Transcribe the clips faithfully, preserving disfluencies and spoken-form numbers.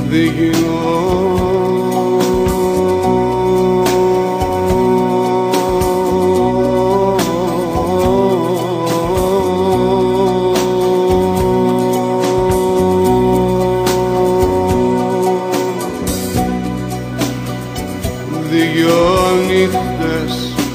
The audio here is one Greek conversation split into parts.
δυο νύχτες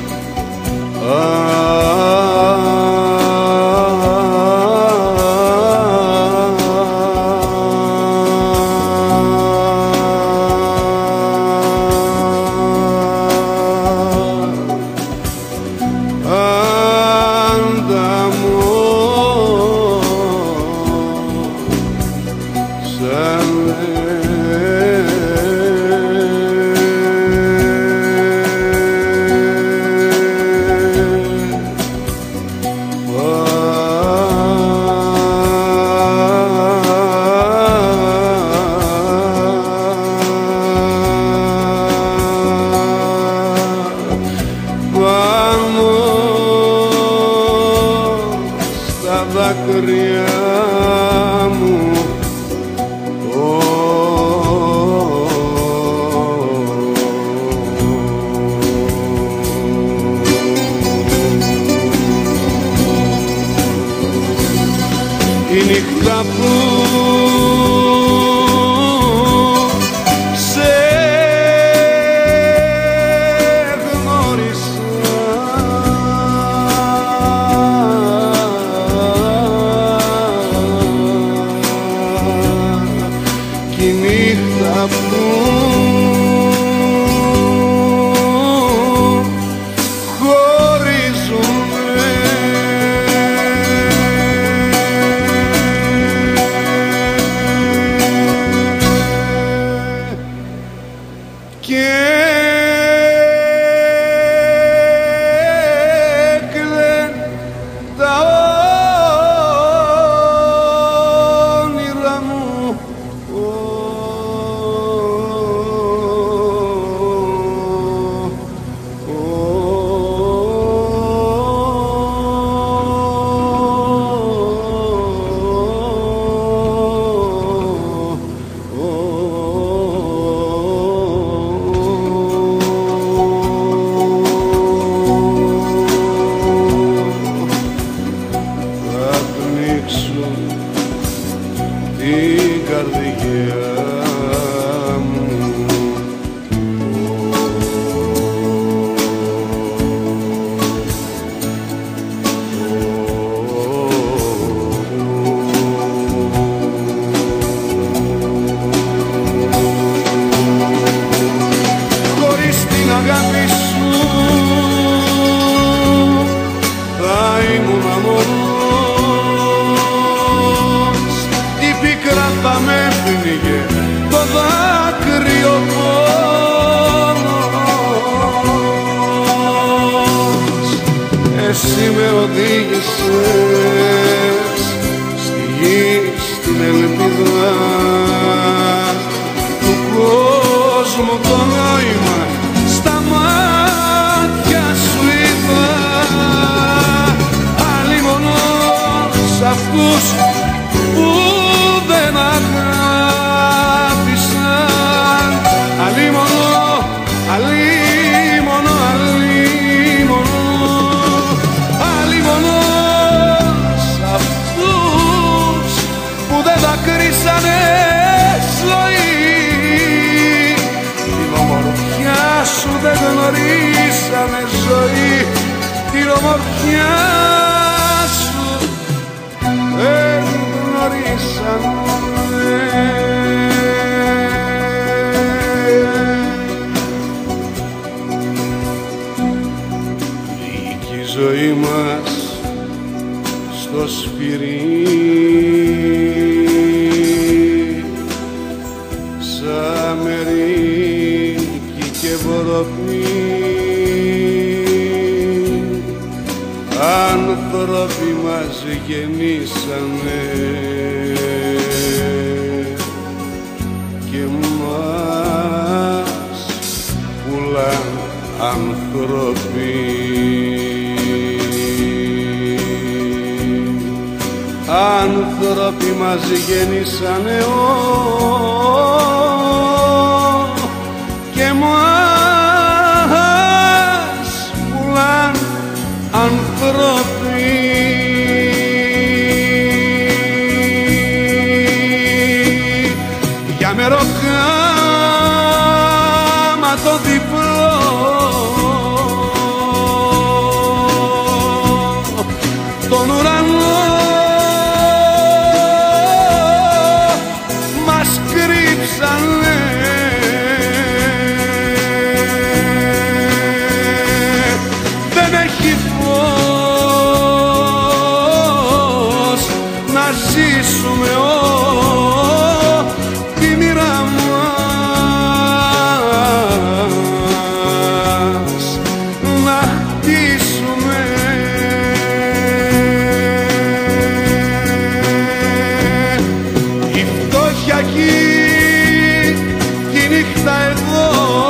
δάκρυα μου η νύχτα που σε γνώρισα κι η νύχτα που και έκλαιν τα όνειρα μου την καρδιά μου χωρίς την αγάπη σου θα ήμουν μόνος, η πίκρα θα με πνίγε το δάκρυο πόνος. Εσύ με οδήγησες στη γη, στην ελπίδα του κόσμου το νόημα στα μάτια σου είδα. Αλλήμωνος αυτούς που δεν αγάπησαν, αλλήμωνο, αλλήμωνο, αλλήμωνο, αλλήμωνος αυτούς που δεν δακρύσανε ζωή, την ομορφιά σου δεν γνωρίσανε ζωή, την ομορφιά σου δεν γνωρίσανε. Βγήκε η ζωή μας στο σφυρί σαν μερίκη και βοροπή, άνθρωποι μας γεννήσανε και μας πουλάν άνθρωποι. άνθρωποι μας γεννήσανε και μας πουλάν άνθρωποι. Για μεροκάμα το διπλό τον ουρανό μας κρύψανε. Δεν έχει φως να ζήσουμε τη μοίρα μας να χτίσουμε. Η φτώχεια εκεί κι η νύχτα εδώ,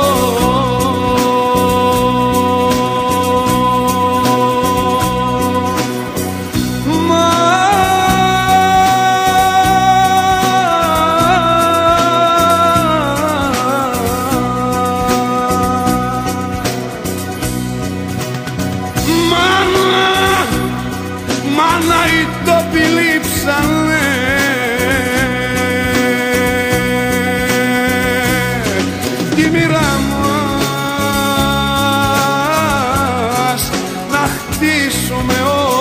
μάνα οι τόποι λείψανε. Τη μοίρα μας να χτίσουμε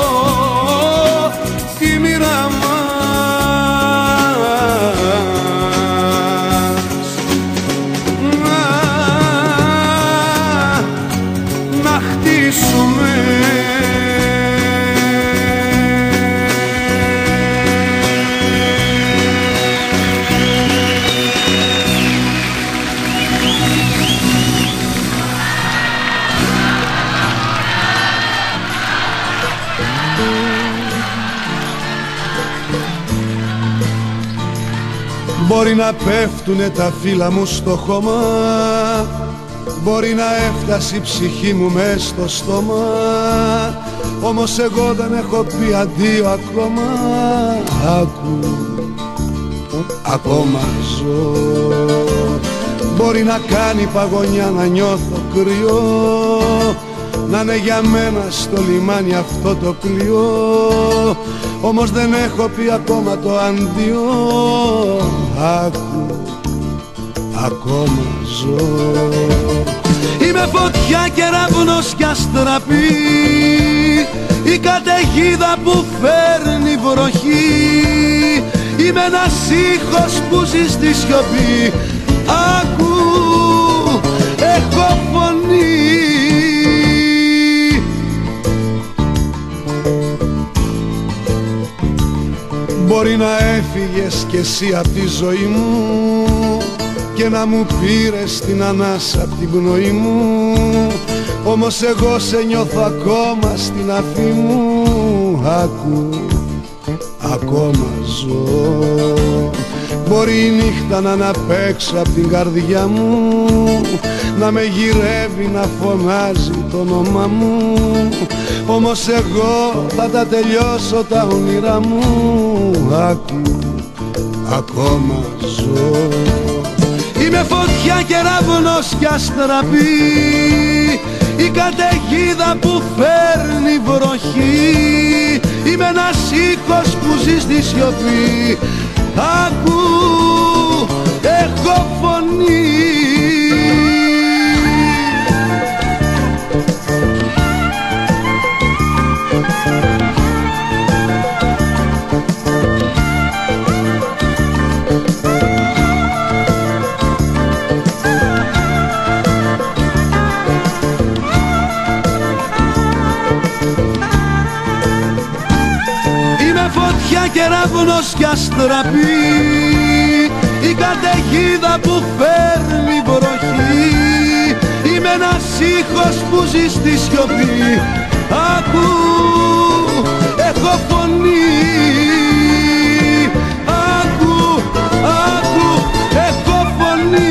τη μοίρα μας να, να χτίσουμε. Μπορεί να πέφτουνε τα φύλλα μου στο χώμα, μπορεί να έφτασε η ψυχή μου μες στο στόμα, όμως εγώ δεν έχω πει αντίο ακόμα. Άκου, ακόμα ζω. Μπορεί να κάνει παγωνιά να νιώθω κρυό, να είναι για μένα στο λιμάνι αυτό το πλοίο, όμως δεν έχω πει ακόμα το αντίο. Άκου, ακόμα ζω. Είμαι φωτιά, κεραυνός κι αστραπή, η καταιγίδα που φέρνει βροχή. Είμαι ένας ήχος που ζει στη σιωπή. Άκου, έχω φωνή. Μπορεί να έφυγες κι εσύ απ' τη ζωή μου και να μου πήρες την ανάσα απ' την πνοή μου, όμως εγώ σε νιώθω ακόμα στην αφή μου. Άκου, ακόμα ζω. Μπορεί η νύχτα να αναπέξω απ' την καρδιά μου, να με γυρεύει, να φωνάζει το όνομά μου, όμως εγώ θα τα τελειώσω τα όνειρά μου. Άκου, ακόμα ζω. Είμαι φωτιά, κεραυνός κι αστραπή, η καταιγίδα που φέρνει βροχή. Είμαι ένας ήχος που ζει στη σιωπή. Άκου, έχω φωνή. Κεραυνός κι αστραπή, η καταιγίδα που φέρνει βροχή. Είμαι ένας ήχος που ζει στη σιωπή. Άκου, έχω φωνή. Άκου, άκου, έχω φωνή.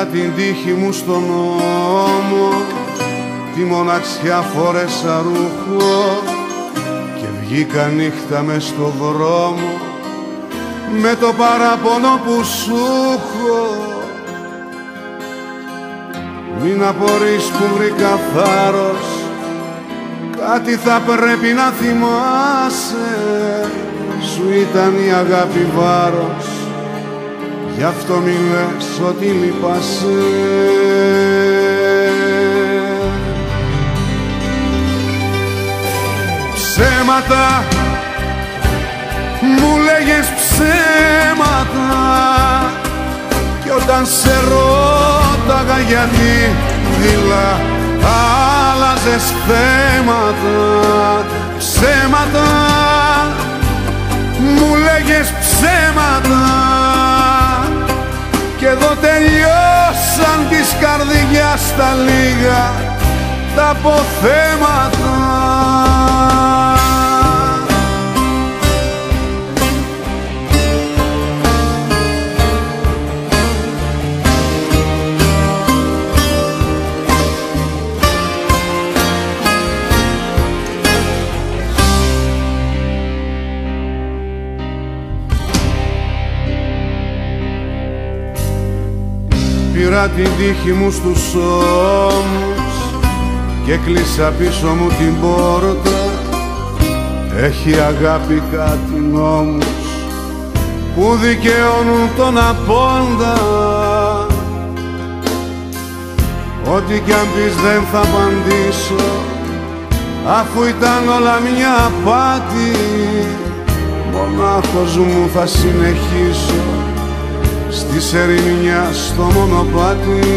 Πήρα την τύχη μου στον νόμο, τη μοναξιά φόρεσα ρούχο και βγήκα νύχτα μες στο δρόμο με το παράπονο που σου έχω. Μην απορείς που βρήκα θάρρος, κάτι θα πρέπει να θυμάσαι, σου ήταν η αγάπη βάρος, γι' αυτό μη λες ότι λυπάσαι. Ψέματα, μου λέγες ψέματα, κι όταν σε ρώταγα γιατί δειλά άλλαζες θέματα. Ψέματα, μου λέγες ψέματα, και εδώ τελειώσαν της καρδιάς τα λίγα τα αποθέματα. Πήρα την τύχη μου στους ώμους και κλείσα πίσω μου την πόρτα. Έχει αγάπη κάτι νόμους που δικαιώνουν τον απόντα. Ό,τι κι αν πεις δεν θα απαντήσω, αφού ήταν όλα μια απάτη. Μονάχος μου θα συνεχίσω στις ερημιά στο μονοπάτι.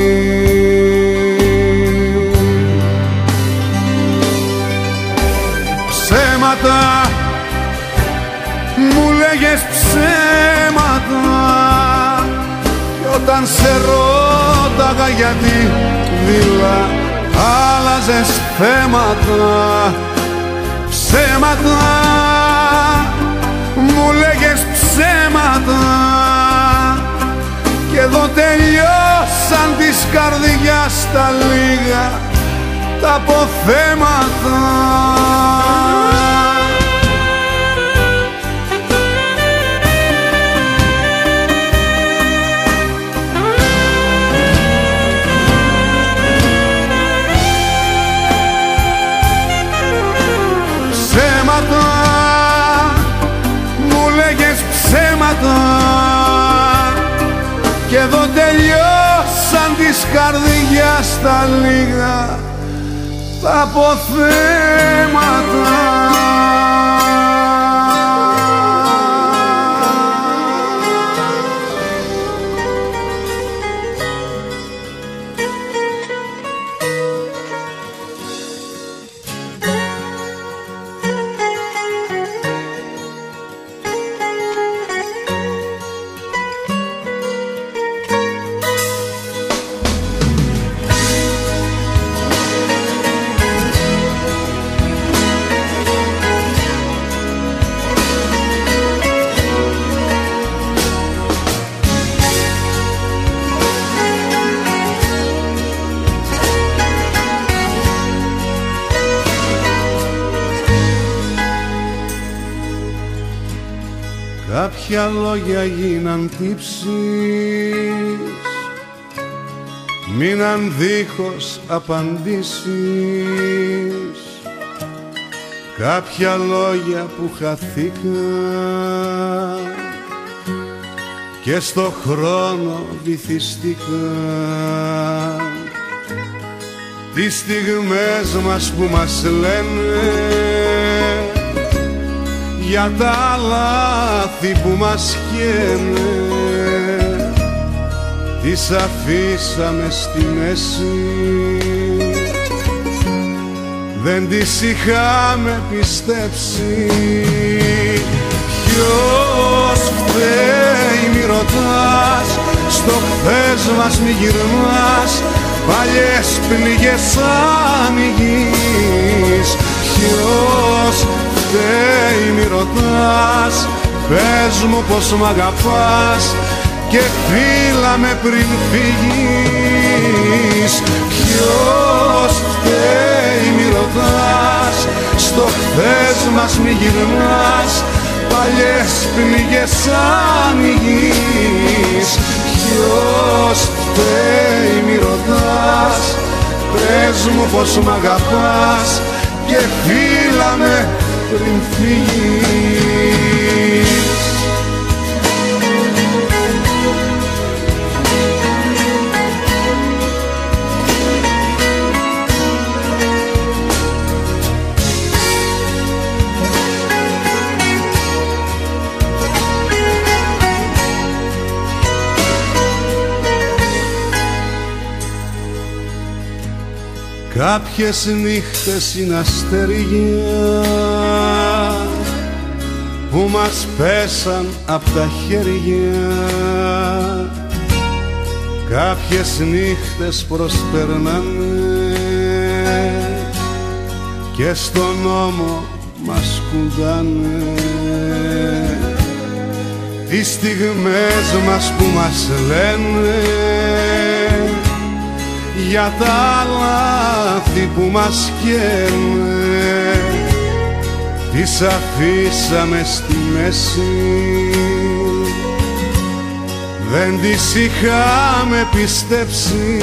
Ψέματα, μου λέγες ψέματα, κι όταν σε ρώταγα γιατί δειλά άλλαζες θέματα. Ψέματα, μου λέγες ψέματα, και εδώ τελειώσαν της καρδιάς τα λίγα τα αποθέματα. Ψέματα, μου λέγες ψέματα, και εδώ τελειώσαν της καρδιάς τα λίγα τα αποθέματα. Κάποια λόγια γίναν τύψεις, μείναν δίχως απαντήσεις. Κάποια λόγια που χαθήκαν και στο χρόνο βυθιστήκαν. Τις στιγμές μας που μας λένε για τα λάθη που μας χαίνε, τις αφήσαμε στη μέση, δεν τις είχαμε πιστέψει. Ποιος φταίει μη ρωτάς, στο χθες μας μη γυρνάς, παλιές πληγές ανοιγείς. Ποιος φταίει μη ρωτάς, πες μου πως μ' αγαπάς και φίλα με πριν φύγεις. Ποιος φταίει μη ρωτάς, στο χθες μας μη γυρνάς, παλιές πληγές ανοίγεις. Ποιος φταίει μη ρωτάς, πες μου πως μ' αγαπάς και φίλα με πριν φύγεις. Κάποιες νύχτες είναι αστέρια που μας πέσαν απ' τα χέρια. Κάποιες νύχτες προσπερνάνε και στον νόμο μας κουντάνε. Τις στιγμές μας που μας λένε για τα λάθη που μας καίνε, τις αφήσαμε στη μέση, δεν τις είχαμε πιστέψει.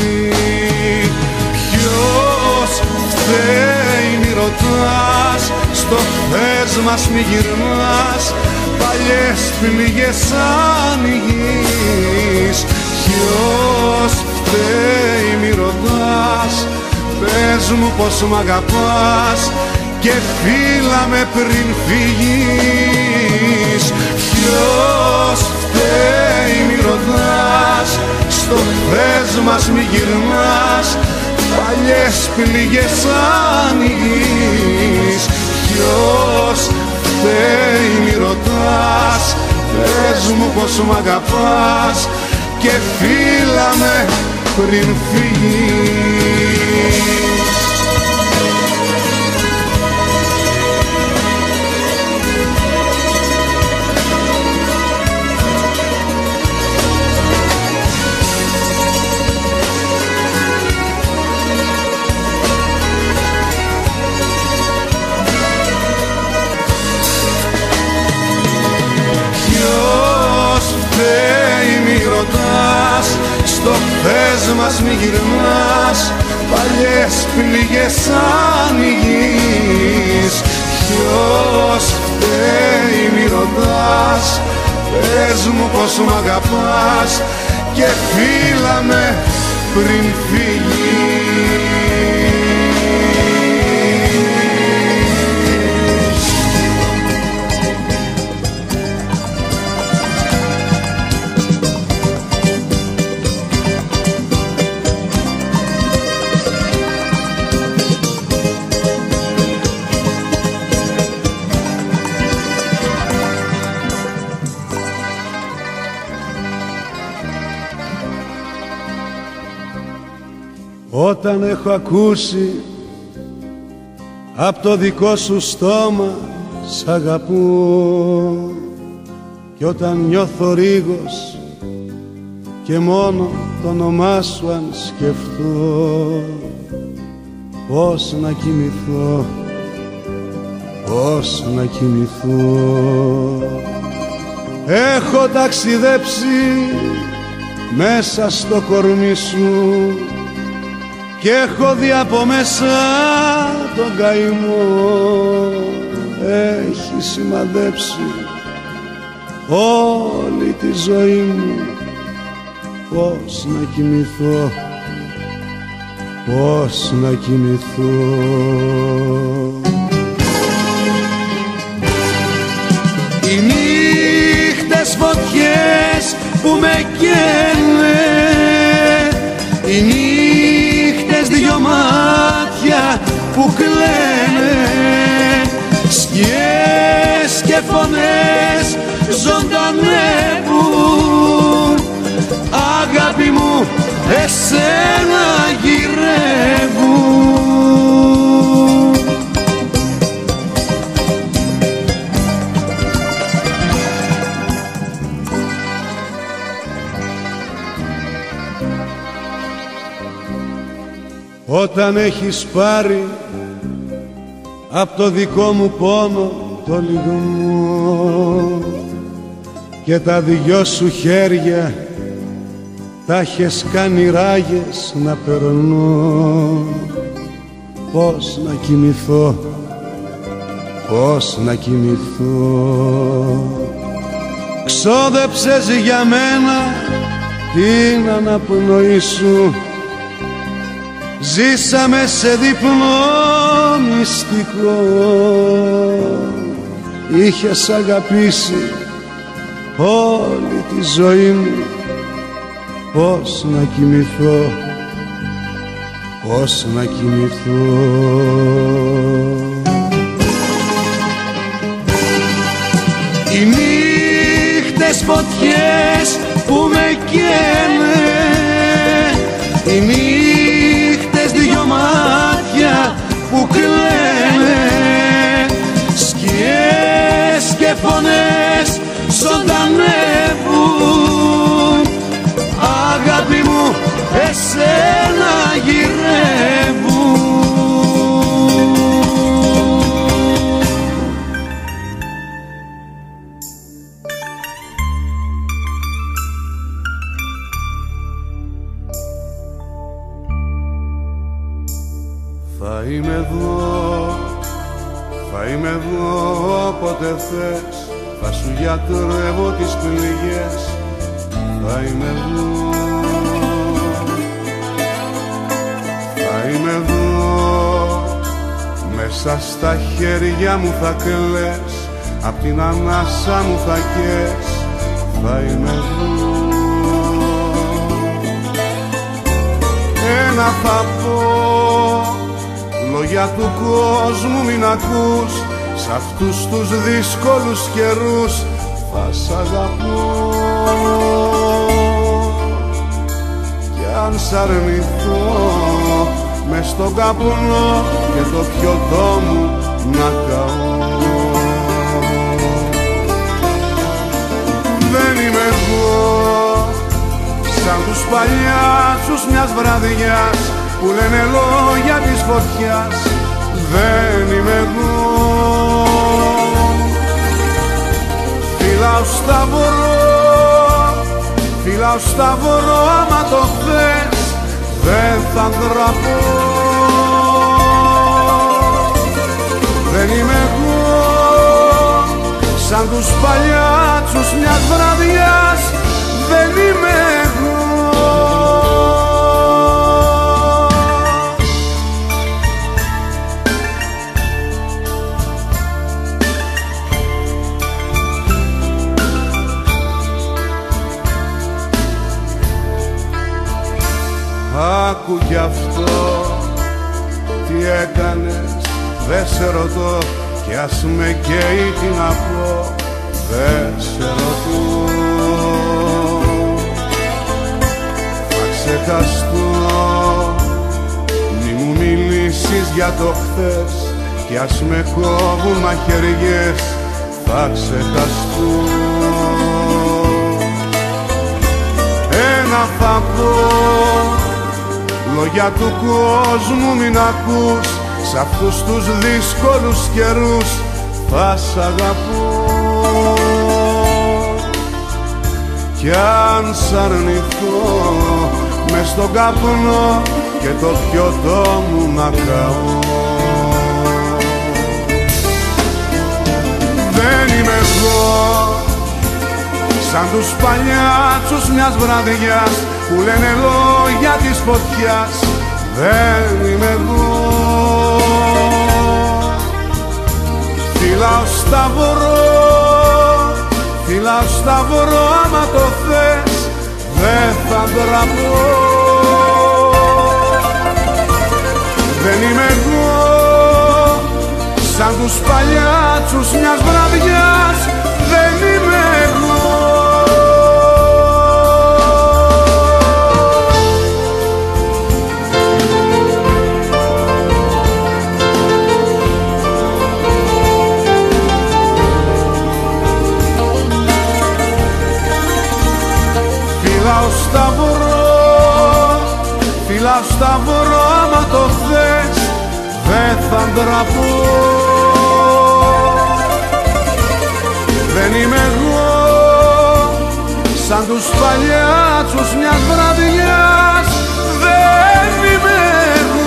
Ποιος φταίει μη ρωτάς, στο χθες μας μη γυρνάς, παλιές πληγές ανοίγεις. Ποιος φταίει μη ρωτάς, πες μου πως μ' αγαπάς και φίλα με πριν φύγεις. Ποιος φταίει μη ρωτάς, στο χθες μας μη γυρνάς, παλιές πληγές ανοίγεις. Ποιος φταίει μη ρωτάς, πες μου πως μ' αγαπάς και φίλα με πριν φύγεις. Ποιος φταίει μη ρωτάς, στο χθες μας μη γυρνάς, παλιές πληγές ανοίγεις. Ποιος φταίει μη ρωτάς, πες μου πως μ' αγαπάς και φίλα με πριν φύγεις. Όταν έχω ακούσει απ' το δικό σου στόμα σ' αγαπώ, κι όταν νιώθω ρίγος και μόνο το όνομά σου αν σκεφτώ, πώς να κοιμηθώ, πώς να κοιμηθώ. Έχω ταξιδέψει μέσα στο κορμί σου κι έχω δει από μέσα τον καημό. Έχει σημαδέψει όλη τη ζωή μου, πώς να κοιμηθώ, πώς να κοιμηθώ. Οι νύχτες φωτιές που με καίνε, οι νύχτες δυο μάτια που κλαίνε, σκιές και φωνές ζωντανεύουν, αγάπη μου εσένα γυρεύουν. όταν έχεις πάρει απ' το δικό μου πόνο το λυγμό και τα δυο σου χέρια τα έχεις κάνει ράγες να περνώ. Πώς να κοιμηθώ, πώς να κοιμηθώ. Ξόδεψες για μένα την αναπνοή σου, ζήσαμε σε διπλό μυστικό. Είχες αγαπήσει όλη τη ζωή μου, πώς να κοιμηθώ, πώς να κοιμηθώ. Οι νύχτες φωτιές που με καίνε, οι νύχτες δυο μάτια που κλαίνε, σκιές και φωνές ζωντανεύουν, αγάπη μου εσένα γυρεύουν. Θα είμαι εδώ, θα είμαι εδώ όποτε θες, θα σου γιατρεύω τις πληγές. Θα είμαι εδώ, θα είμαι εδώ, μέσα στα χέρια μου θα κλαις, απ' την ανάσα μου θα καις. Θα είμαι εδώ, ένα θα πω, λόγια του κόσμου μην ακούς, σ' αυτούς τους δύσκολους καιρούς θα σ' αγαπώ. Κι αν σ' αρνηθώ μες στον καπνό και το πιωτό μου να καώ. Δεν είμαι εγώ σαν τους παλιάτσους μιας βραδιάς που λένε λόγια της φωτιάς. Δεν είμαι εγώ, φυλάω σταυρό, φυλάω σταυρό, άμα το θες δεν θα ντραπώ. Δεν είμαι εγώ σαν τους παλιάτσους μιας βραδιάς. Δεν είμαι εγώ. Άκου κι αυτό, τι έκανες, δεν σε ρωτώ, κι ας με καίει τι να πω, δεν σε ρωτώ. Θα ξεχαστώ, μη μου μιλήσεις για το χθες, κι ας με κόβουν μαχαιριές, θα ξεχαστώ. Ένα θα πω, λόγια του κόσμου μην ακούς, σ' αυτούς τους δύσκολους καιρούς θα σ' αγαπώ. Κι αν σ' αρνηθώ μες στον καπνό και το πιωτό μου να καώ. Δεν είμαι εγώ σαν τους παλιάτσους μιας βραδιάς που λένε λόγια της φωτιάς. Δεν είμαι εγώ, φυλάω σταυρό, φυλάω σταυρό, άμα το θες δεν θα ντραπώ. Δεν είμαι εγώ σαν τους παλιάτσους μιας βραδιάς. Δεν είμαι εγώ. Φυλάω σταυρό, φυλάω σταυρό, άμα το θες δεν θα ντραπώ. Δεν είμαι εγώ σαν τους παλιάτσους μιας βραδιάς, δεν είμαι εγώ.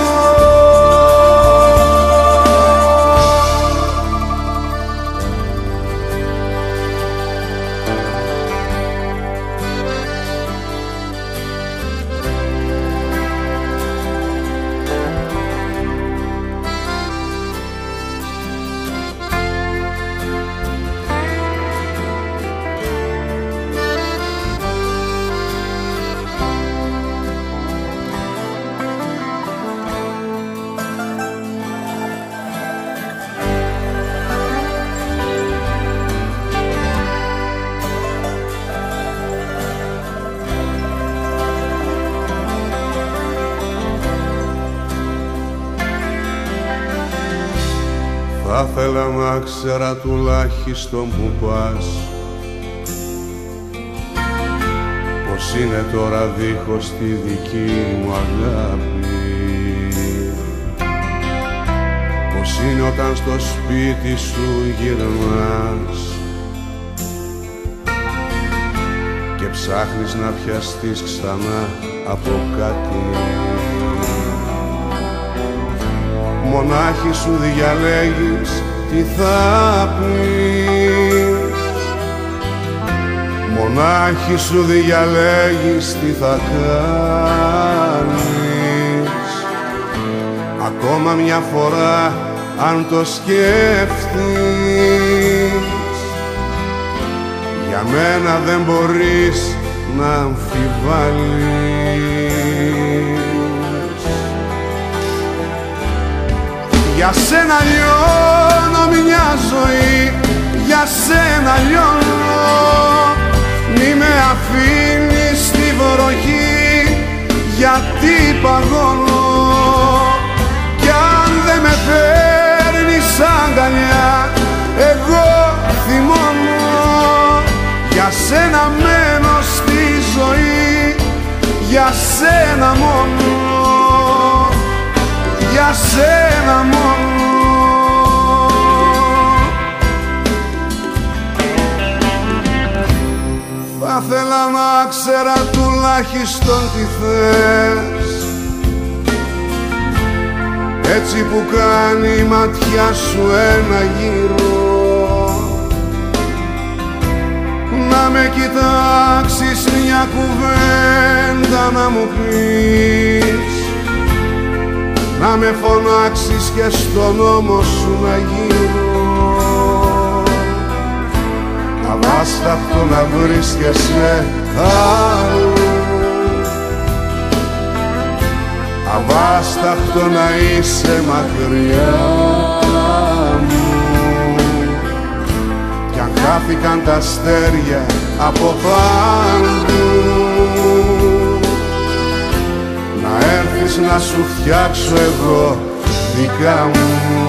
Θα ήθελα να ξέρα τουλάχιστον που πας, πως είναι τώρα δίχως τη δική μου αγάπη, πως είναι όταν στο σπίτι σου γυρνάς και ψάχνεις να πιαστείς ξανά από κάτι. Μονάχη σου διαλέγεις τι θα πεις, μονάχη σου διαλέγεις τι θα κάνεις. Ακόμα μια φορά αν το σκέφτεις, για μένα δεν μπορείς να αμφιβάλλεις. Για σένα λιώνω μια ζωή, για σένα λιώνω. Μη με αφήνεις στη βροχή, γιατί παγώνω. Κι αν δεν με παίρνεις αγκαλιά, εγώ θυμώνω. Για σένα μένω στη ζωή, για σένα μόνο, για σένα μόνο. Θα ήθελα να ξέρα τουλάχιστον τι θες, έτσι που κάνει η ματιά σου ένα γύρο, να με κοιτάξεις μια κουβέντα να μου πεις, να με φωνάξεις και στον ώμο σου να γύρω. Αβάσταχτο να βρίσκεσαι αλλού, αβάσταχτο να είσαι μακριά μου. Κι αν χάθηκαν τα αστέρια από παντού, να έρθεις να σου φτιάξω εγώ δικά μου.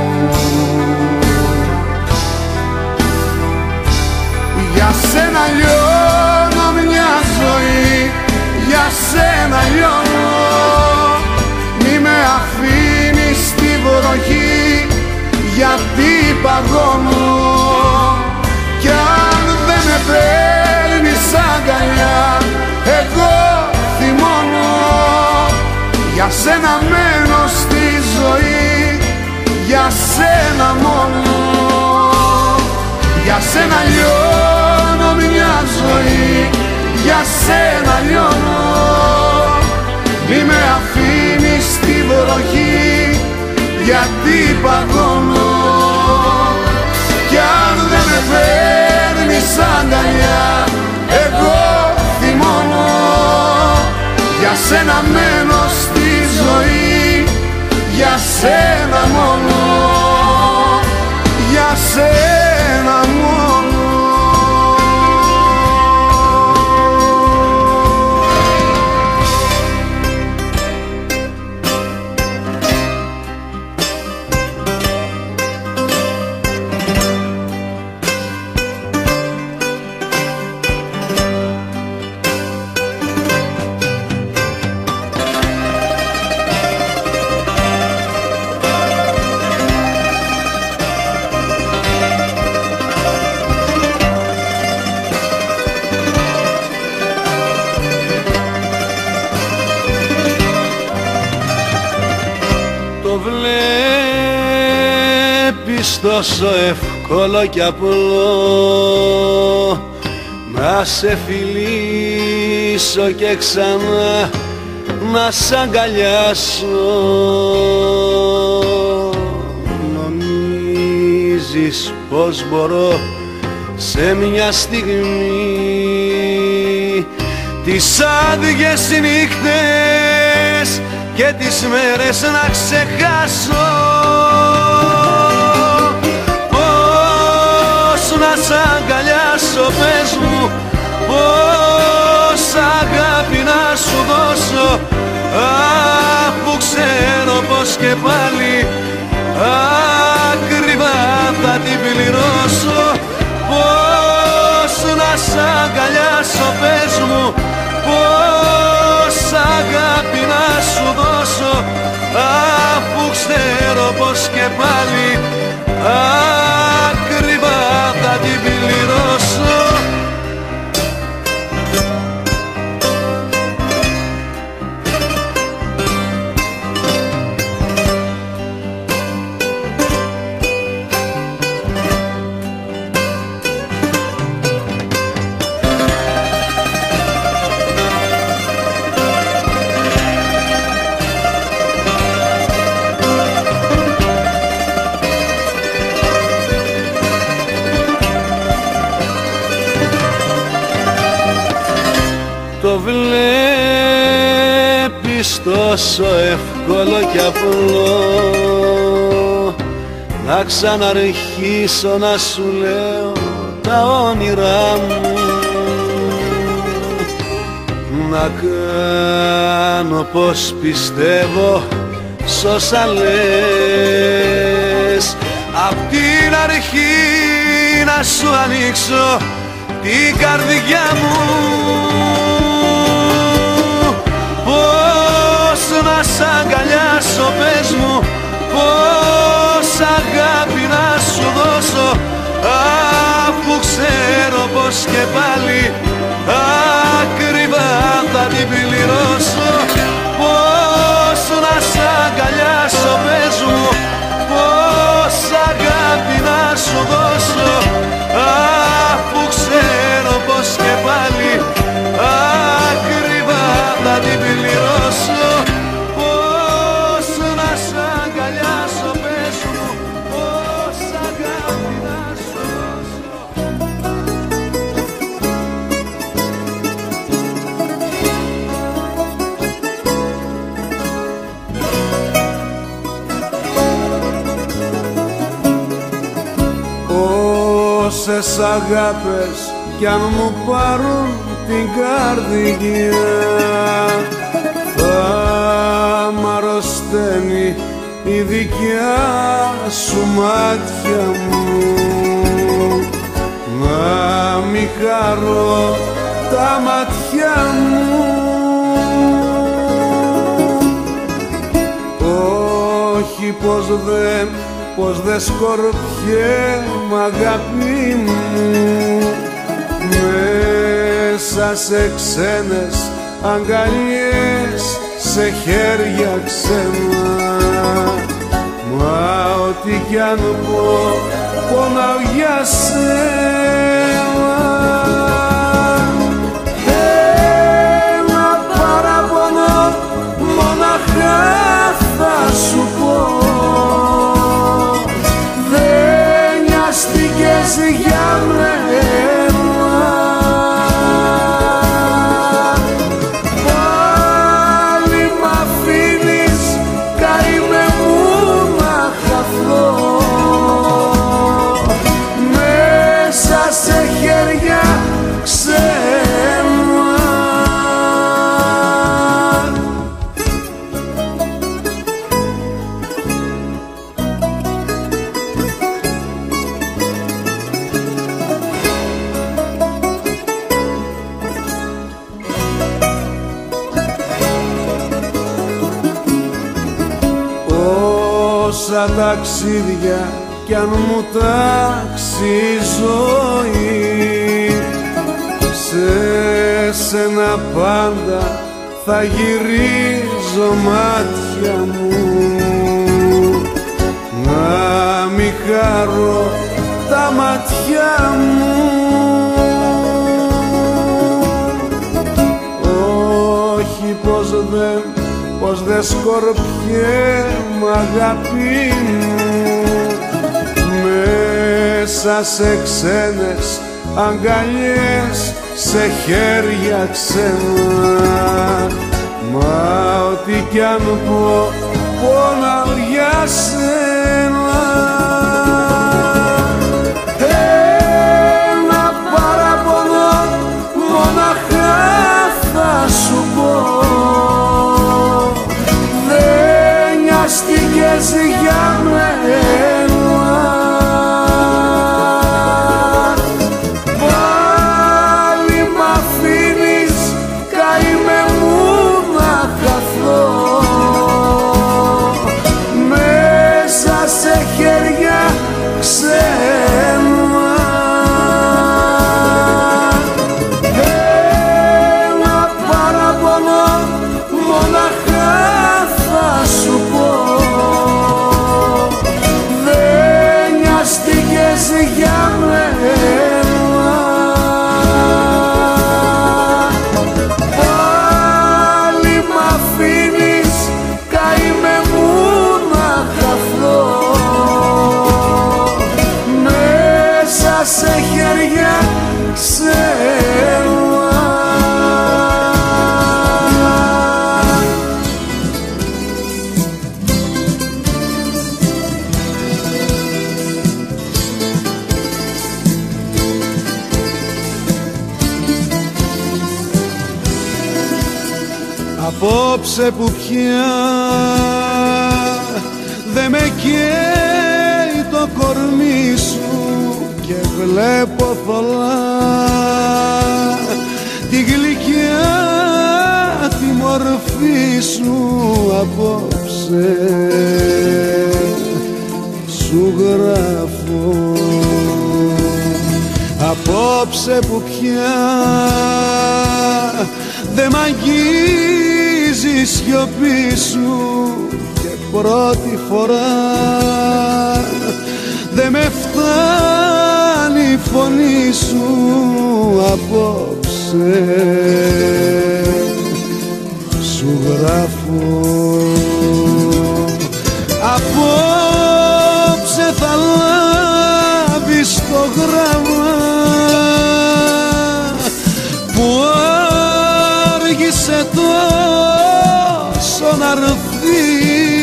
Για σένα λιώνω μια ζωή, για σένα λιώνω. Μη με αφήνεις στη βροχή, γιατί παγώνω. Κι αν δεν με παίρνεις αγκαλιά, εγώ θυμώνω. Για σένα μένω στη ζωή, για σένα μόνο. Για σένα λιώνω μια ζωή, για σένα λιώνω. Μη με αφήνεις στη βροχή, γιατί παγώνω. Κι αν δεν με παίρνεις αγκαλιά, εγώ θυμώνω. Για σένα μένω στη ζωή, για σένα μόνο, για σένα μόνο. Το βλέπεις τόσο εύκολο κι απλό να σε φιλήσω και ξανά να σ' αγκαλιάσω. Νομίζεις πως μπορώ σε μια στιγμή τις άδειες νύχτες και τις μέρες να ξεχάσω? Πώς να σ' αγκαλιάσω, πες μου, πώς αγάπη να σου δώσω, αφού ξέρω πως και πάλι ακριβά θα την πληρώσω. Πώς να σ' αγκαλιάσω, πες μου, πώς αγάπη να σου δώσω, αφού ξέρω πως και πάλι ακριβά θα την πληρώσω. Το βλέπεις τόσο εύκολο κι απλό να ξαναρχίσω να σου λέω τα όνειρά μου, να κάνω πως πιστεύω σ' όσα λες, απ' την αρχή να σου ανοίξω την καρδιά μου. Πώς να σ' αγκαλιάσω, πες μου, πώς αγάπη να σου δώσω, αφού ξέρω πως και πάλι ακριβά θα την πληρώσω. Πώς να σ' αγκαλιάσω, πες μου, πώς αγάπη να σου δώσω, αφού ξέρω πως και πάλι ακριβά θα την πληρώσω. Πώς να σ' αγκαλιάσω, πες μου, πώς αγάπη να σου δώσω. Όσες αγάπες κι αν μου πάρουν την καρδιά, θα μ' αρρωσταίνει η δικιά σου μάτια μου, να μη χαρώ τα μάτια μου. Όχι πως δεν, πως δεν σκορπιέμαι αγάπη μου μέσα σε ξένες αγκαλιές, σε χέρια ξένα. Μα ό,τι κι αν πω, πονάω για σένα. Ένα παραπονό μοναχά θα σου πω, δεν νοιάστηκες για μένα. Όσα ταξίδια κι αν μου τάξει η ζωή, σε σένα πάντα θα γυρίζω μάτια μου. χαρώ τα μάτια μου. Όχι πως δεν, πως δεν σκορπιέμαι αγάπη μου μέσα σε ξένες αγκαλιές, σε χέρια ξένα. Μα ό,τι κι αν πω πονάω για σένα. Ένα παραπονό μοναχά θα σου πω, δεν νοιάστηκες για μένα. Πάλι μ' αφήνεις καημέ μου να χαθώ μέσα σε χέρια ξένα. Ένα παραπονό μοναχά θα σου πω, δεν νοιάστηκες για μένα. Πάλι μ' αφήνεις καημέ μου να χαθώ μέσα σε χέρια ξένα. Απόψε που πια δε με καίει το κορμί σου και βλέπω θολά τη γλυκιά τη μορφή σου. Απόψε σου γράφω, απόψε που πια δε μ' αγγίζει η σιωπή σου και πρώτη φορά δε με φτάνει η φωνή σου. Απόψε σου γράφω, απόψε θα λάβεις το γράμμα που άργησε τόσο να ρθεί.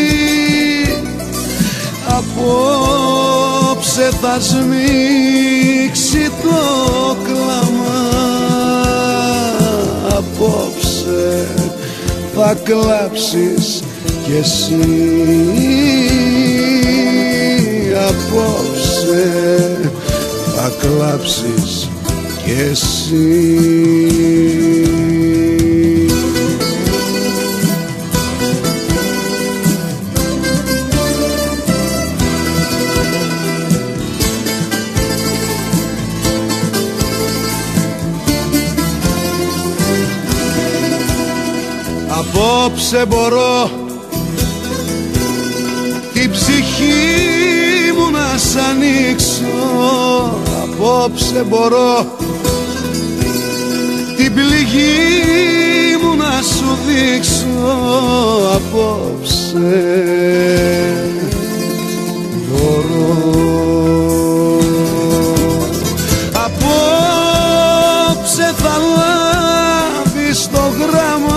Απόψε θα σμίξει το κλάμα, απόψε θα κλάψεις κι εσύ. Απόψε θα κλάψεις κι εσύ. Απόψε μπορώ την ψυχή μου να σ' ανοίξω, απόψε μπορώ την πληγή μου να σου δείξω. Απόψε μπορώ, απόψε θα λάβεις το γράμμα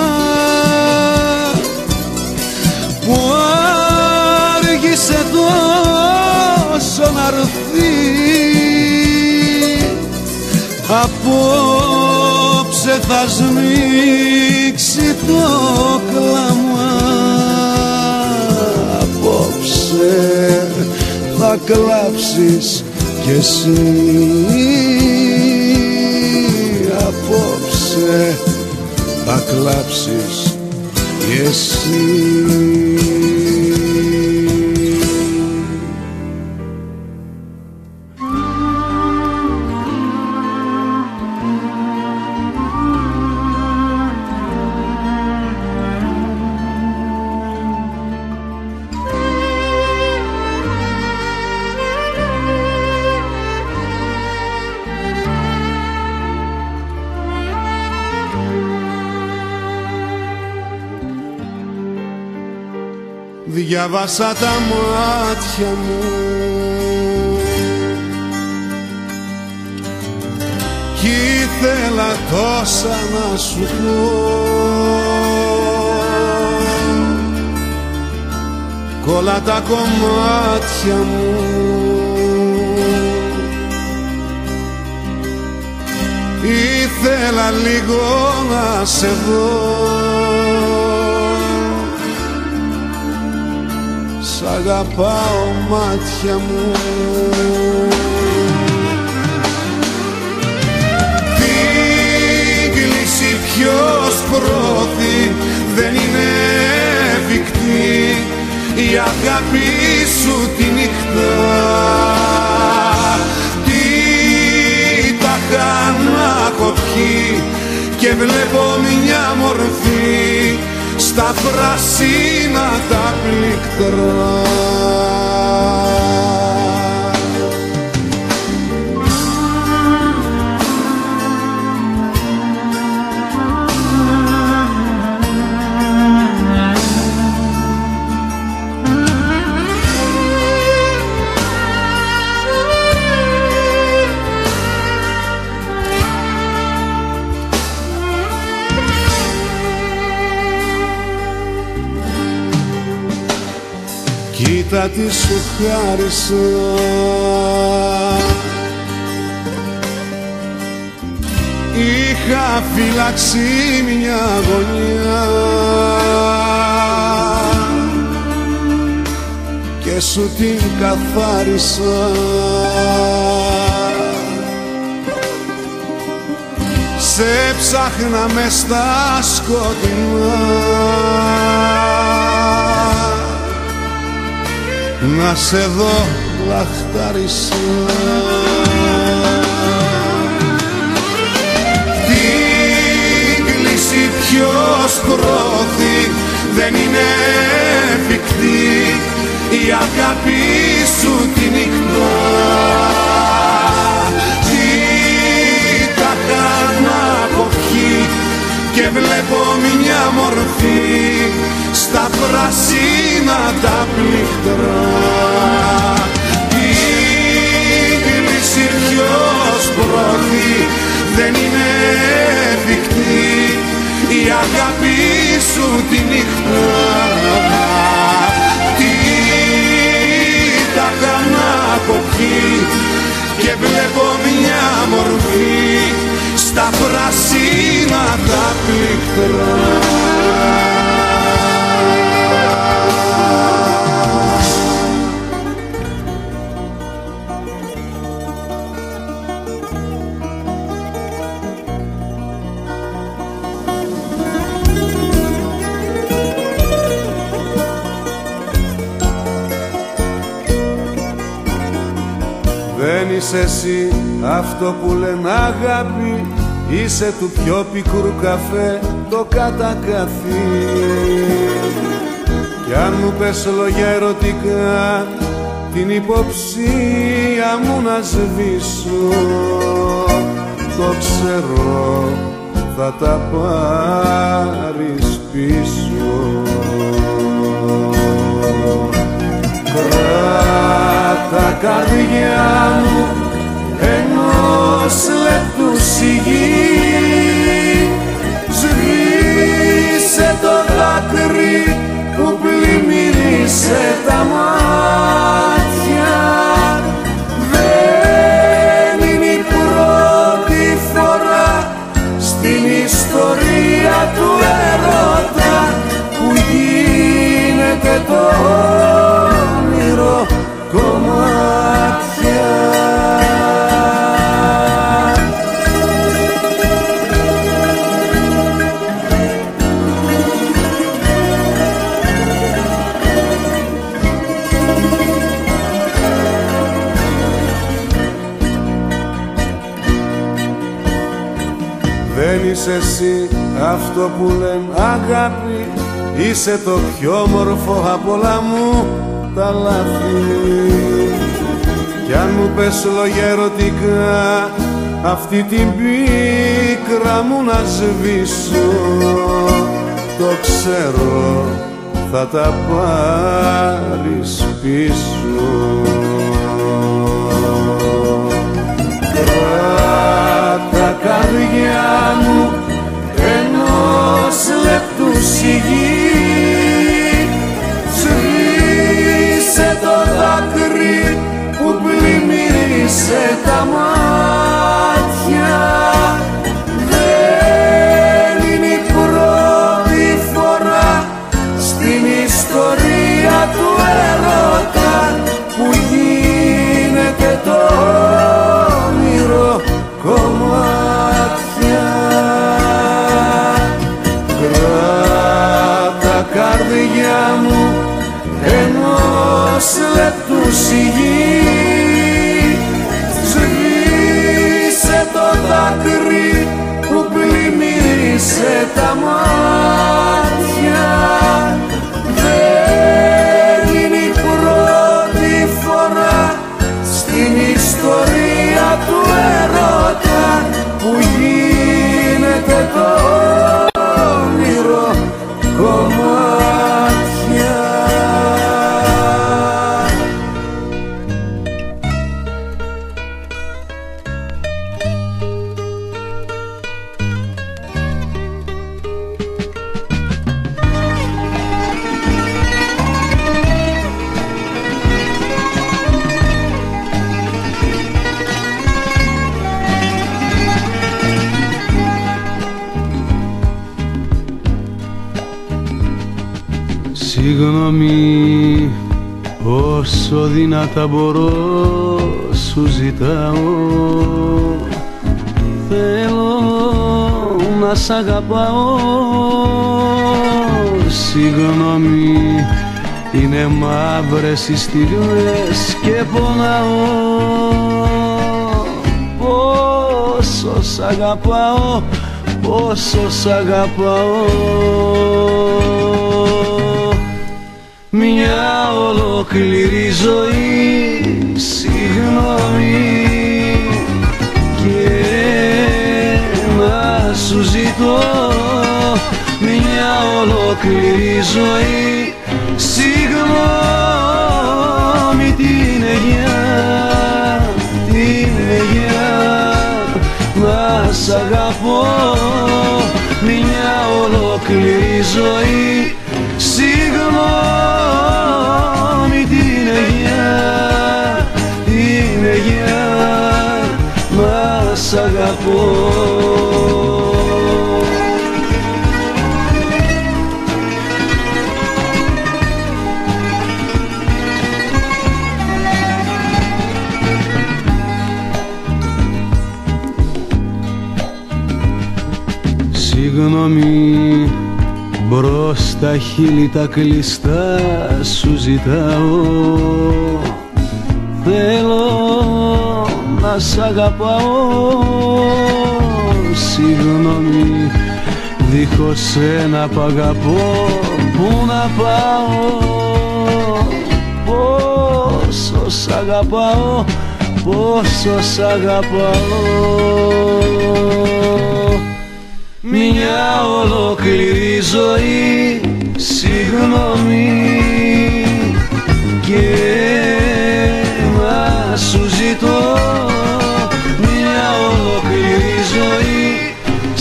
που άργησε τόσο να ρθεί. Απόψε θα σμίξει το κλάμα, απόψε θα κλάψεις κι εσύ. Απόψε θα κλάψεις κι εσύ. διάβασα τα μάτια μου κι ήθελα τόσα να σου πω, κι όλα τα κομμάτια μου ήθελα λίγο να σε δω. Σ' αγαπάω μάτια μου. Την κλίση ποιος πρόθει, δεν είναι εφικτή η αγάπη σου τη νύχτα. Τι τα χάνα έχω πιει και βλέπω μια μορφή στα πράσινα τα πλήκτρα. Κοίτα τι σου χάρισα, είχα φυλάξει μια αγωνία και σου την καθάρισα. Σε ψάχνα μες στα σκοτεινά να σε δω λαχτάρισα. Την κλίση ποιος πρόθει, δεν είναι εφικτή η αγάπη σου τη νύχτα. Τι τα χάνα από πιει και βλέπω μια μορφή στα πράσινα τα πλήκτρα. Την κλίση ποιος πρόθει, δεν είναι εφικτή η αγάπη σου τη νύχτα. Τι τα χάνα από πιει και βλέπω μια μορφή στα πράσινα τα πλήκτρα. Δεν είσαι εσύ αυτό που λένε αγάπη, είσαι του πιο πικρού καφέ το κατακαθί. Κι αν μου πες λόγια ερωτικά, την υποψία μου να σβήσω. Το ξέρω, θα τα πάρεις πίσω. Κράτα καρδιά μου ενός λεπτού σιγή, σβήσε το δάκρυ που πλημμύρισε τα μάτια. Δεν είναι η πρώτη φορά στην ιστορία του έρωτα που γίνεται το όνειρο κομμάτια. Δεν είσαι εσύ αυτό που λένε αγάπη, είσαι το πιο όμορφο απ' όλα μου τα λάθη. Κι αν μου πες λόγια ερωτικά, αυτή την πίκρα μου να σβήσω. Το ξέρω, θα τα πάρεις πίσω. Κράτα καρδιά μου ενός λεπτού σιγή, σβήσε το δάκρυ που πλημμύρισε τα μάτια. Δεν είναι η πρώτη φορά στην ιστορία του έρωτα που γίνεται το όνειρο κομμάτια. Κράτα καρδιά μου ενός λεπτού σιγή, σβήσε το δάκρυ που πλημμύρισε τα μάτια. Δεν είναι η πρώτη φορά στην ιστορία του έρωτα που γίνεται το όνειρο κομμάτια. Συγγνώμη, όσο δυνατά μπορώ σου ζητάω. Θέλω να σ' αγαπάω. Συγγνώμη, είναι μαύρες οι στιγμές και πονάω. Πόσο σ' αγαπάω, πόσο σ' αγαπάω. Μια ολόκληρη ζωή, συγγνώμη, και να σου ζητώ. Μια ολόκληρη ζωή, συγγνώμη, την αιγιά, την αιγιά, να σ' αγαπώ. Μια ολόκληρη ζωή, συγγνώμη, την αιγιά, την αιγιά, να σ' αγαπώ. Συγγνώμη, μπρος στα χείλη τα κλειστά σου ζητάω. Θέλω να σ' αγαπάω. Συγγνώμη, δίχως σένα π' αγαπώ, πού να πάω. Πόσο σ' αγαπάω, πόσο σ' αγαπάω. Μια ολόκληρη ζωή, συγγνώμη, και να σου ζητώ. Μια ολόκληρη ζωή,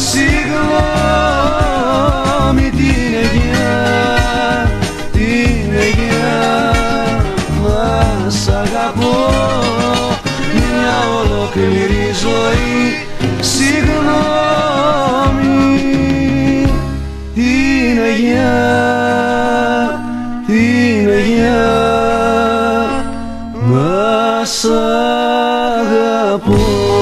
συγγνώμη, την αιγιά, την αιγιά, να σ' αγαπώ. Μια ολόκληρη ζωή, συγγνώμη, την αιγιά, την αιγιά, να σ' αγαπώ.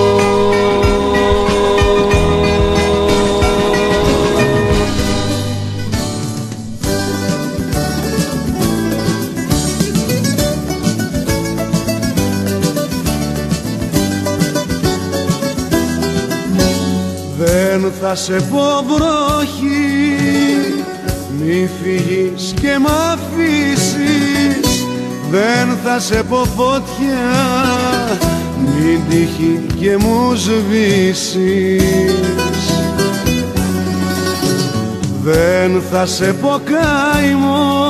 Δεν θα σε πω βροχή, μη φύγεις και μ' αφήσεις. Δεν θα σε πω φωτιά, μην τύχει και μου σβήσεις. Δεν θα σε πω καημό,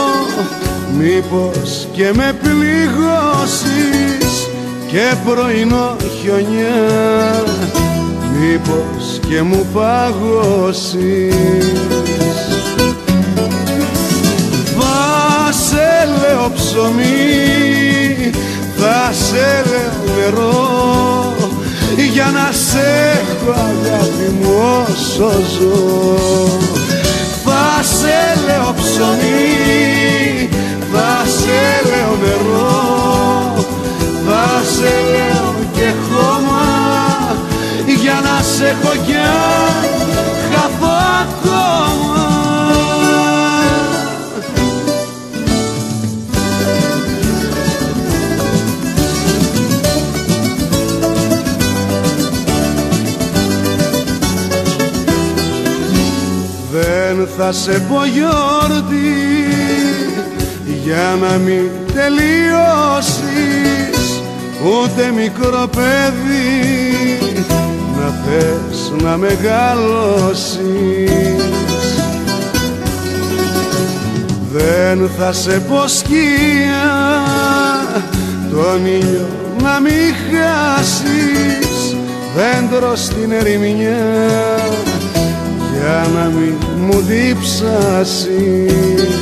μήπως και με πληγώσεις και πρωινό χιονιά, μήπως και μου παγώσεις. Θα σε λέω ψωμί, θα σε λέω νερό, για να σε έχω αγάπη μου όσο ζω. Θα σε λέω ψωμί, θα σε λέω νερό, θα σε λέω και χώμα, για να σε έχω κι αν χαθώ ακόμα. Δεν θα σε πω γιορτή, για να μην τελειώσεις, ούτε μικρό παιδί να θες να μεγαλώσεις. Δεν θα σε πω σκιά, τον ήλιο να μην χάσεις, δέντρο στην ερημιά, για να μην μου διψάσεις.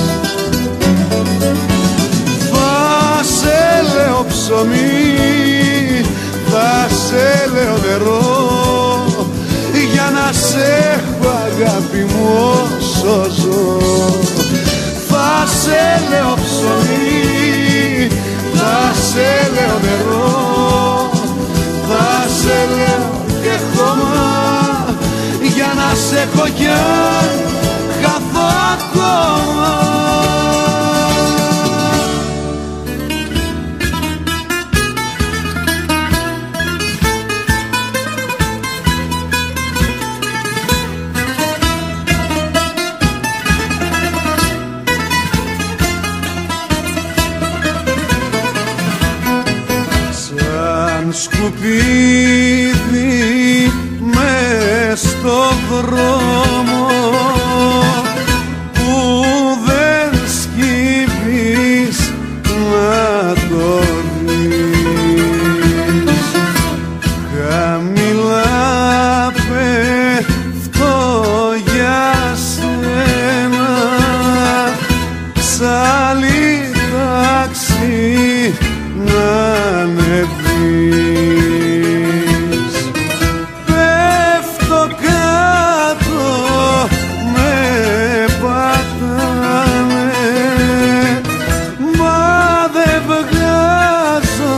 Θα σε λέω ψωμί, θα σε λέω νερό, για να σε έχω αγάπη μου όσο ζω. Θα σε λέω ψωμί, θα σε λέω νερό, θα σε λέω και χώμα, για να σε έχω κι αν χαθώ ακόμα. Σαν σκουπίδι μες στο δρόμο που δεν σκύβεις να το δεις, χαμηλά πέφτω για σένα, σ' άλλη τάξη να ανεβείς. Πέφτω κάτω, με πατάνε, μα δεν βγάζω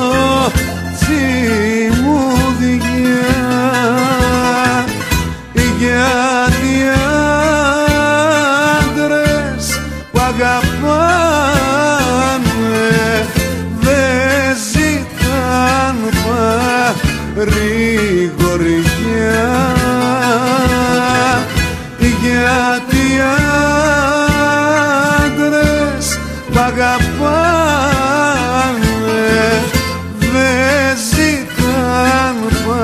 τσιμούδια, γιατί άντρες που αγαπάνε δεν ζητάν παρηγοριά, γιατί άντρες που αγαπάνε δεν ζητάν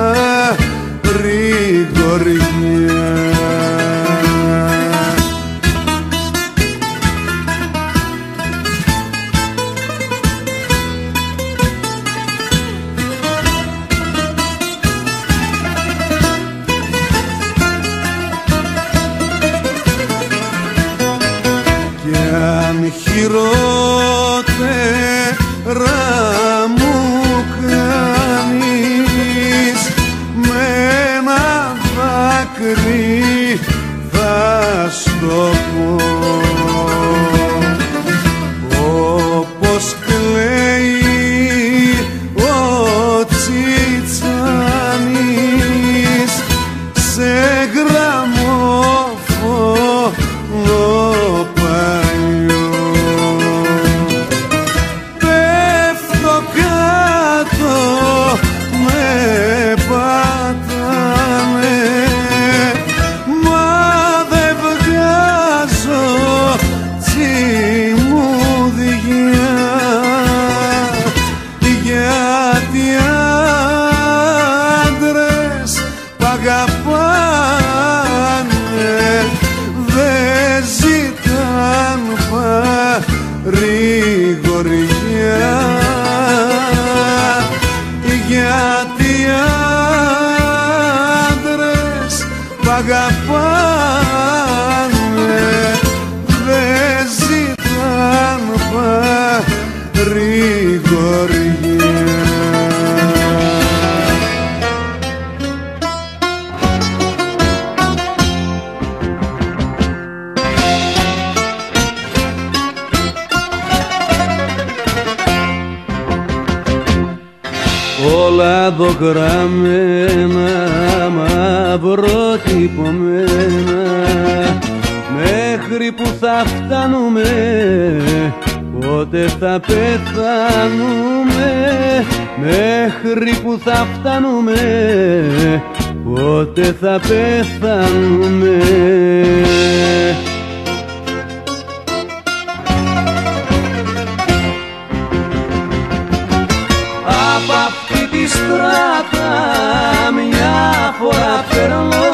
παρηγοριά. Αν χειρότερα μου κάνεις, με ένα δάκρυ θα στο πω, όπως κλαίει ο Τσιτσάνης σε γραμμόφωνο παλιό. Πέφτω κάτω, με πατάνε, μα δεν βγάζω γρηγοριά, γιατί οι άντρες π' αγαπάνε, δεν ζητάν παρηγοριά. Όλα δογραμμένα, μαυροτυπωμένα, μέχρι που θα φτάνουμε, πότε θα πεθάνουμε, μέχρι που θα φτάνουμε, πότε θα πεθάνουμε. Απ' αυτή τη στράτα μια φορά περνώ,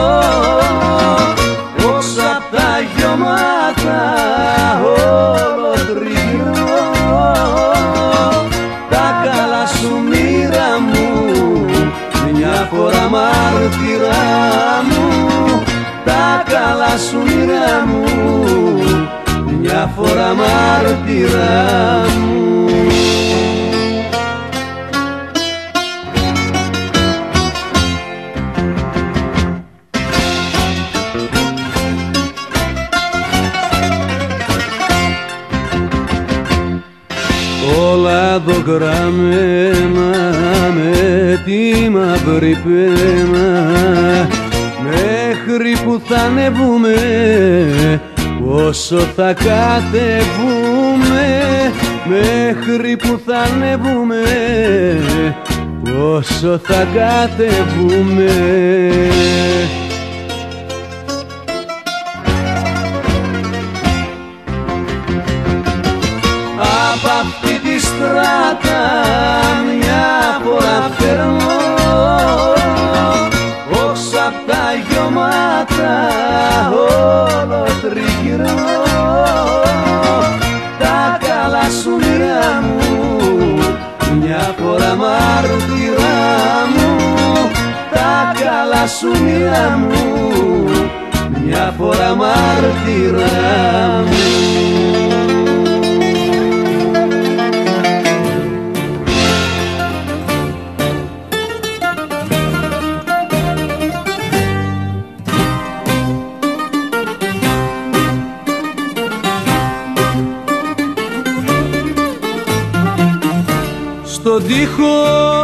όσα απ' τα γιωμάτα όλο τριγυρνώ. Τα καλά σου μοίρα μου, μια φορά μάρτυρά μου, τα καλά σου μοίρα μου, μια φορά μάρτυρά μου. Όλα δογραμμένα με τη μαύρη πένα, μέχρι που θα ανεβούμε, όσο θα κατεβούμε, μέχρι που θα ανεβούμε, όσο θα κατεβούμε. Απ' αυτή τη στράτα μια φορά περνώ, όσα απ' τα γιωμάτα όλο τριγυρνώ. Τα καλά σου μοίρα μου, μια φορά μάρτυρά μου, τα καλά σου μοίρα μου, μια φορά μάρτυρά μου. Στον τοίχο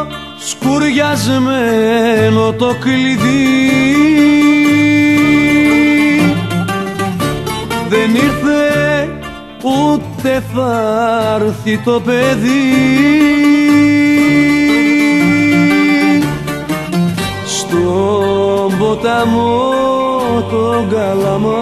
σκουριασμένο το κλειδί, δεν ήρθε ούτε θα έρθει το παιδί. Στον ποταμό τον Καλαμά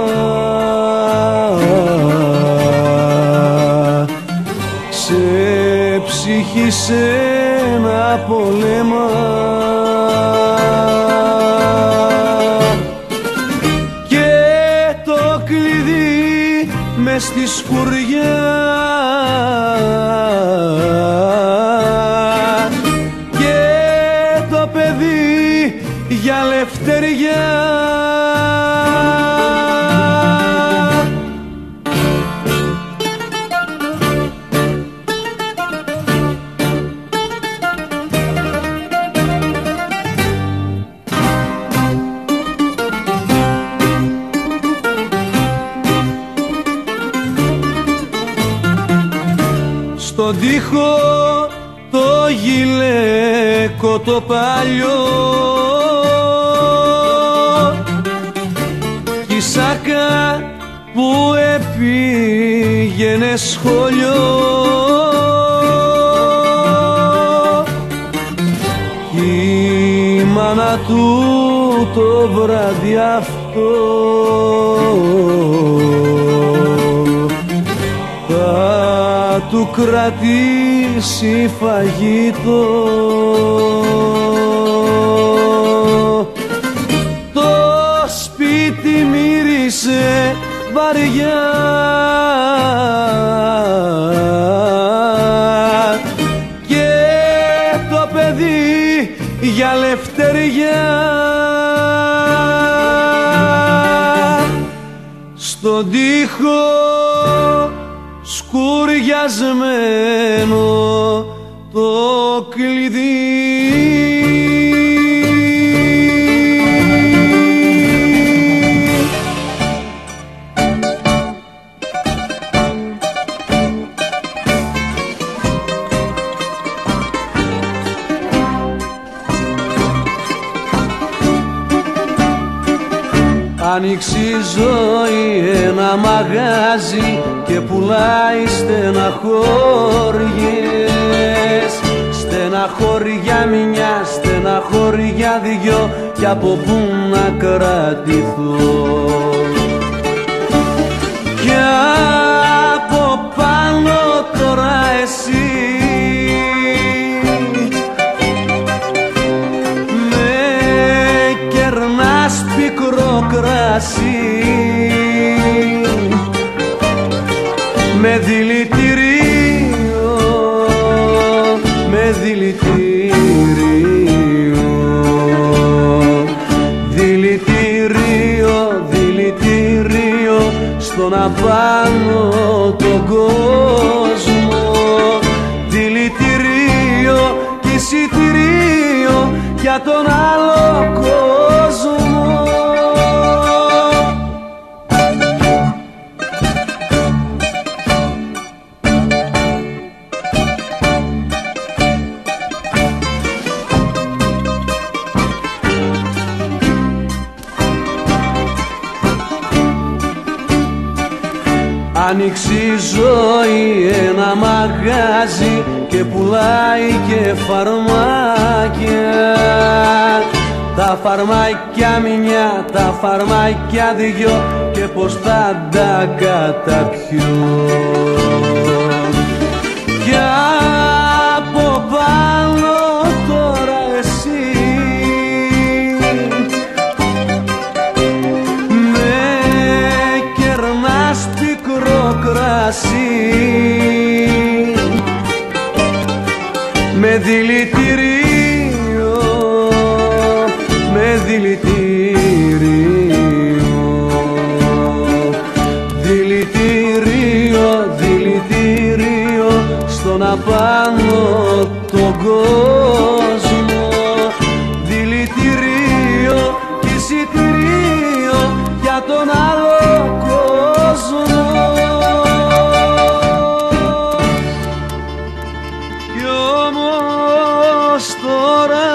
ψυχήσε ένα πολέμα, και το κλειδί μες στη σκουριά, και το παιδί για λευτεριά. Στον τοίχο το γυλαίκο το παλιό, κι η σάκα που επήγαινε σχολείο, κι η μάνα του το βράδυ αυτό θα του κρατήσει φαγητό. Το σπίτι μύρισε βαριά, για λευτεριά στον τοίχο σκουριασμένο το κλειδί. Άνοιξε η ζωή ένα μαγάζι και πουλάει στεναχώριες. Στεναχώρια μια, στεναχώρια δυο, κι από πού να κρατηθώ. Κι από πάνω τώρα εσύ με κερνάς πικρό κρασί, με δηλητήριο, με δηλητήριο, δηλητήριο, δηλητήριο στον απάνω τον κόσμο. Δηλητήριο και εισιτήριο για τον άλλο κόσμο. Άνοιξε η ζωή ένα μαγάζι και πουλάει και φαρμάκια. Τα φαρμάκια μια, τα φαρμάκια δυο, και πως θα τα καταπιώ. Κι από πάνω τώρα εσύ με κερνάς πικρό κρασί, με δηλητήριο, με δηλητήριο, δηλητήριο, δηλητήριο στον απάνω τον κόσμο. Δηλητήριο και εισιτήριο για τον άλλο κόσμο. Κι όμως τώρα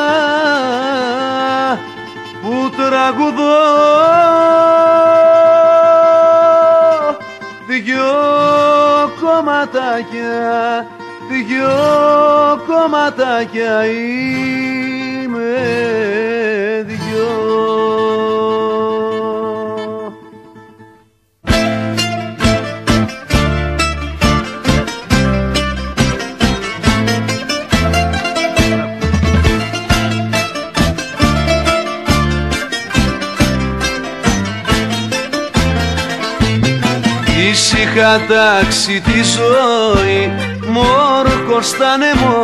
που τραγουδώ δυο κομματάκια, δυο κομματάκια είμαι δυο. Ήσυχα τάξει τη ζωή, μόρκος στα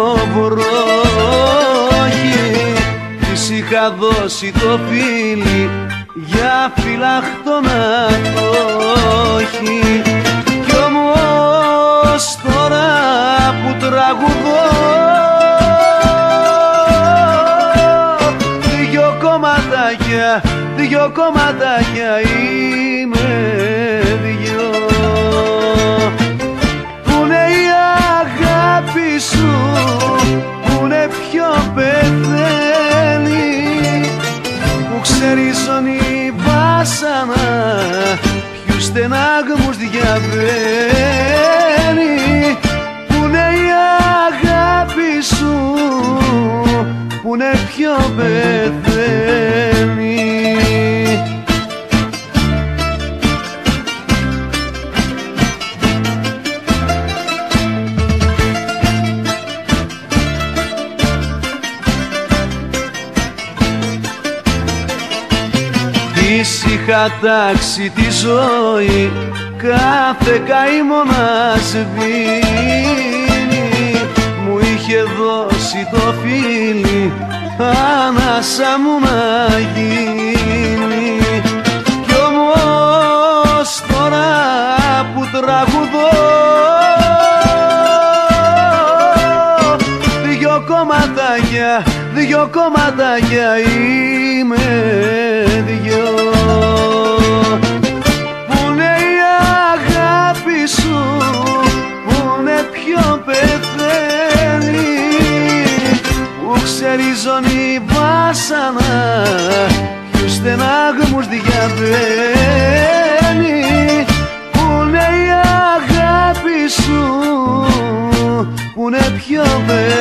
νεμοβρόχη. Της είχα δώσει το φίλι για φυλαχτό να το έχει. Κι όμως τώρα που τραγουδώ δυο κομματάκια, δυο κομματάκια είμαι δυο. Πουνε η αγάπη σου, πουνε ποιο πεθαίνει, που ξερίζωνει η βάσανα, ποιους στενάγμους διαβαίνει. Πουνε η αγάπη σου, πουνε ποιο πεθαίνει. Ήσυχα τάξει τη ζωή, κάθε καημόνα σβήνει. Μου είχε δώσει το φίλι πάσα μου να γίνει. Κι όμως τώρα που τραγουδώ δυο κομματάκια, δυο κομματάκια είμαι δυο. Πουνε η αγάπη σου, πουνε ποιο πεθαίνει, που ξεριζώνει βάσανα ποιους στενάγμους διαβαίνει. Πουνε η αγάπη σου, πουνε ποιο πεθαίνει,